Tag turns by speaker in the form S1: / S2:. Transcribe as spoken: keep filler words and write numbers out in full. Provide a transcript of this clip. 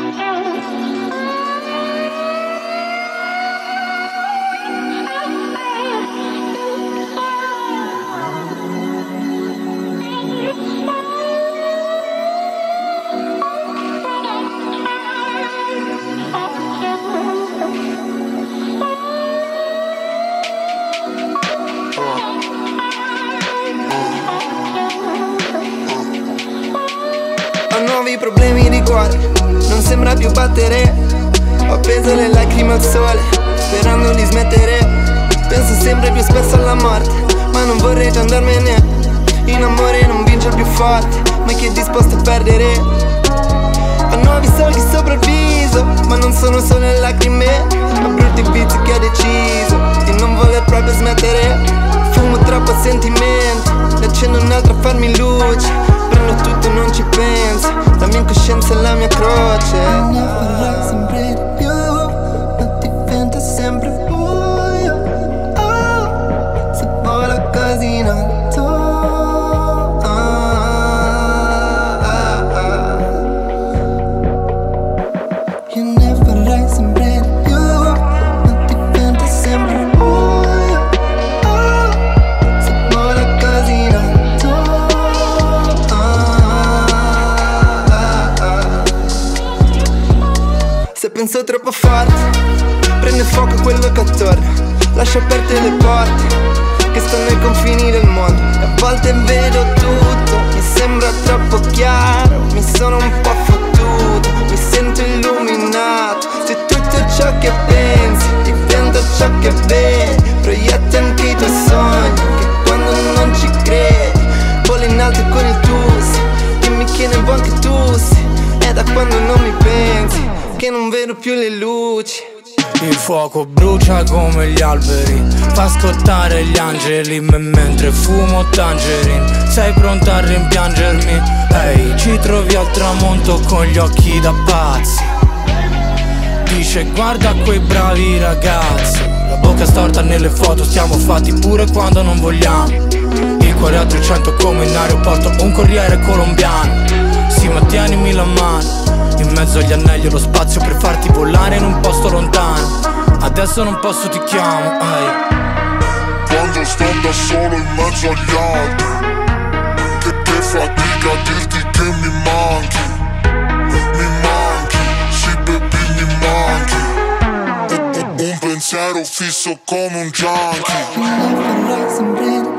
S1: Ho nuovi problemi di cuore, non sembra più battere. Ho appeso le lacrime al sole, sperando di smettere. Penso sempre più spesso alla morte, ma non vorrei già andarmene. In amore non vince il più forte, ma chi è disposto a perdere. Ho nuovi solchi sopra il viso, ma non sono solo le lacrime, ma brutti vizi che ho deciso di non voler proprio smettere. Fumo troppo sentimenti, ne accendo un altro a farmi luce. Prendo tutto, non ci penso, la mia incoscienza è la mia croce. Ne vorrei sempre di più, ma diventa sempre buio. Oh, se vola così in alto. Ah, ah, ah. Io ne vorrei sempre di più, ma diventa sempre buio. Oh, se vola così in alto. Se penso troppo forte, prende fuoco quello che attorno. Lascio aperte le porte che stanno ai confini del mondo. E a volte vedo tutto, mi sembra troppo chiaro. Mi sono un po' fottuto, mi sento illuminato. Se tutto ciò che pensi diventa ciò che vedi, proietti anche i tuoi sogni, che quando non ci credi vola in alto con il tusi. Dimmi che ne vuoi anche tu, sì. È da quando non mi pensi che non vedo più le luci.
S2: Il fuoco brucia come gli alberi, fa scottare gli angeli, me mentre fumo tangerine. Sei pronta a rimpiangermi? Ehi, hey, ci trovi al tramonto con gli occhi da pazzi. Dice guarda quei bravi ragazzi, la bocca storta nelle foto, stiamo fatti pure quando non vogliamo. Il cuore a trecento come in aeroporto, un corriere colombiano. Sì, ma tienimi la mano, in mezzo agli anelli ho lo spazio per farti volare in un posto lontano. Adesso non posso, ti chiamo, ehi.
S3: Quando sto da solo in mezzo agli altri, che, che fatica a dirti che mi manchi. Mi manchi, sì baby mi manchi. Un, un, un pensiero fisso come un junkie.
S1: Ne vorrei sempre di